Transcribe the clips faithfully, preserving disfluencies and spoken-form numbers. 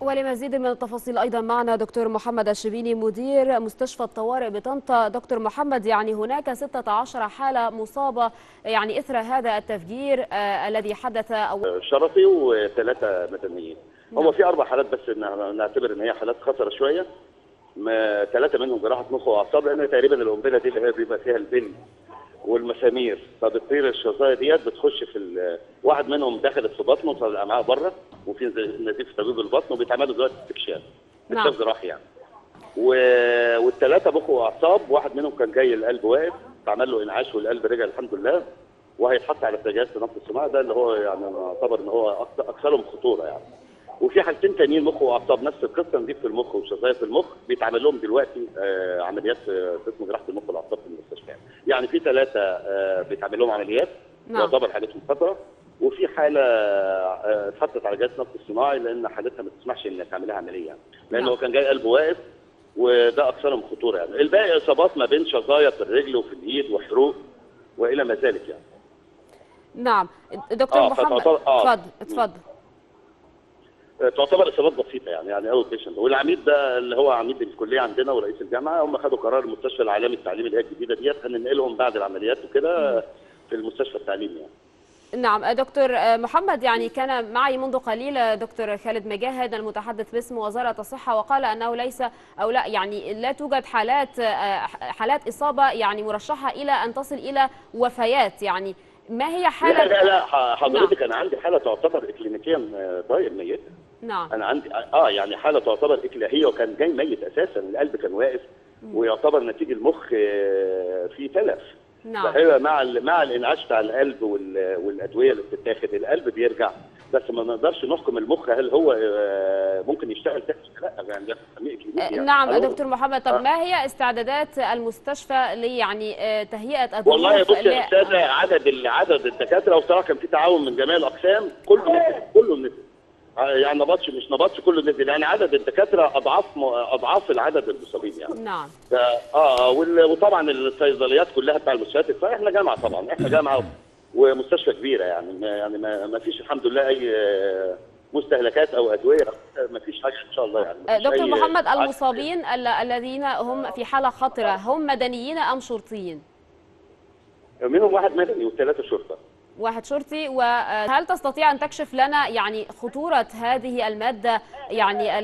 ولمزيد من التفاصيل أيضا معنا دكتور محمد الشبيني مدير مستشفى الطوارئ بطنطا. دكتور محمد، يعني هناك ستة عشر حالة مصابة يعني إثر هذا التفجير آه الذي حدث أو شرطي وثلاثة مدنيين. نعم. هو في أربع حالات بس نعتبر إن هي حالات خطرة شوية، ثلاثة منهم جراحة مخ وأعصاب، لأن تقريبا القنبلة دي اللي هي بيبقى فيها البن والمسامير، فبتطير الشظايا ديت بتخش في واحد منهم دخلت في بطنه فالامعاء بره وفي نزيف تبويب البطن وبيتعملوا دلوقتي استكشاف استكشاف جراحي يعني. و... والثلاثه مخ واعصاب، واحد منهم كان جاي القلب واقف اتعمل له انعاش والقلب رجع الحمد لله، وهيتحط على جهاز تنفس الصناعي، ده اللي هو يعني يعتبر ان هو اكثرهم خطوره يعني. وفي حالتين تانيين مخ واعصاب نفس القصه، نزيف في المخ وشظايا في المخ، بيتعمل لهم دلوقتي آه عمليات في قسم جراحه المخ والاعصاب في المستشفى. يعني في ثلاثه آه بيتعمل لهم عمليات يعتبر حالتهم خطره، وفي حاله آه اتحطت على جهاز النبض الصناعي لان حالتها ما تسمحش انك تعملها عمليه يعني. لان هو كان جاي قلبه واقف، وده اكثرهم خطوره يعني. الباقي اصابات ما بين شظايا في الرجل وفي الايد وحروق والى ما ذلك يعني. نعم دكتور آه محمد اتفضل آه. اتفضل. تعتبر اصابات بسيطه يعني يعني اوت بيشنت. والعميد ده اللي هو عميد الكليه عندنا ورئيس الجامعه، هم خدوا قرار المستشفى العالمي التعليمي اللي هي الجديده ديت هننقلهم بعد العمليات وكده في المستشفى التعليمي يعني. نعم دكتور محمد، يعني كان معي منذ قليل دكتور خالد مجاهد المتحدث باسم وزاره الصحه، وقال انه ليس او لا يعني لا توجد حالات حالات اصابه يعني مرشحه الى ان تصل الى وفيات. يعني ما هي حاله؟ لا لا لا حضرتك نعم. انا عندي حاله تعتبر اكلينيكيا ضايق ميت. نعم. انا عندي اه يعني حاله تعتبر اكلينيكيه وكان جاي ميت اساسا، القلب كان واقف ويعتبر نتيجه المخ فيه تلف. نعم. فهي مع مع الانعاش بتاع القلب والادويه اللي بتتاخد القلب بيرجع، بس ما نقدرش نحكم المخ هل هو ممكن يشتغل تاني لا يعني ده يعني. نعم دكتور محمد، طب آه. ما هي استعدادات المستشفى لي يعني تهيئه الظروف؟ والله يا بصي يا استاذه، عدد عدد الدكاتره وصراحه كان في تعاون من جميع الاقسام، كله نزل كله نزل يعني نبطش مش نبطش كله نزل يعني. عدد الدكاتره اضعاف اضعاف العدد المصابين يعني. نعم. اه وطبعا الصيدليات كلها بتاع المستشفيات، فاحنا جامعه طبعا احنا جامعه ومستشفى كبيره يعني ما يعني ما, ما فيش الحمد لله اي مستهلكات او ادويه، ما فيش حاجه ان شاء الله يعني. دكتور محمد، المصابين الذين هم في حاله خطره هم مدنيين ام شرطيين؟ منهم واحد مدني وثلاثه شرطه. واحد شرطي. وهل تستطيع ان تكشف لنا يعني خطوره هذه الماده يعني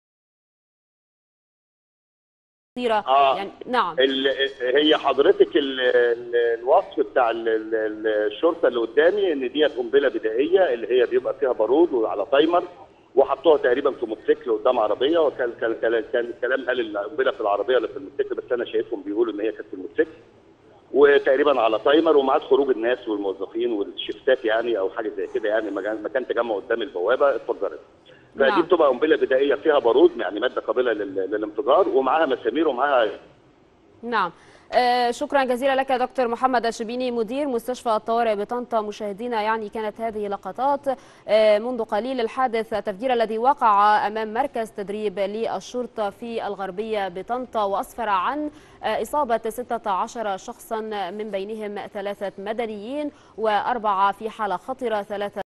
آه يعني نعم. هي حضرتك ال ال الوصف بتاع ال ال الشرطه اللي قدامي ان دي قنبله بدائيه اللي هي بيبقى فيها بارود وعلى تايمر، وحطوها تقريبا في موتوسيكل قدام عربيه، وكان كان كان الكلام هل القنبله في العربيه ولا في الموتوسيكل، بس انا شايفهم بيقولوا ان هي كانت في الموتوسيكل وتقريبا على تايمر وميعاد خروج الناس والموظفين والشيفتات يعني او حاجه زي كده يعني. مكان تجمع قدام البوابه اتفجرت. فدي نعم. بتبقى قنبله بدائيه فيها بارود يعني ماده قابله للانفجار ومعاها مسامير ومعاها. نعم. آه شكرا جزيلا لك دكتور محمد الشبيني مدير مستشفى الطوارئ بطنطا. مشاهدينا يعني كانت هذه لقطات آه منذ قليل الحادث التفجير الذي وقع امام مركز تدريب للشرطه في الغربيه بطنطا، واسفر عن آه اصابه ستة عشر شخصا من بينهم ثلاثه مدنيين واربعه في حاله خطره، ثلاثه